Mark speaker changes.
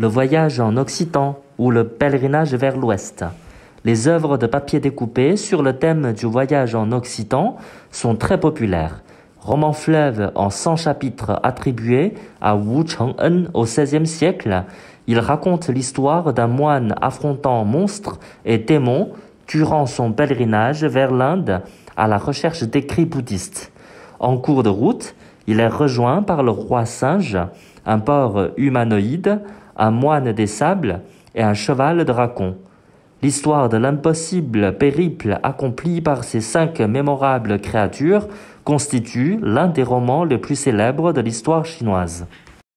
Speaker 1: Le voyage en Occitan ou le pèlerinage vers l'Ouest. Les œuvres de papier découpé sur le thème du voyage en Occitan sont très populaires. Roman fleuve en 100 chapitres attribué à Wu Cheng'en au XVIe siècle, il raconte l'histoire d'un moine affrontant monstres et démons durant son pèlerinage vers l'Inde à la recherche d'écrits bouddhistes. En cours de route, il est rejoint par le roi singe, un porc humanoïde, un moine des sables et un cheval dragon. L'histoire de l'impossible périple accompli par ces 5 mémorables créatures constitue l'un des romans les plus célèbres de l'histoire chinoise.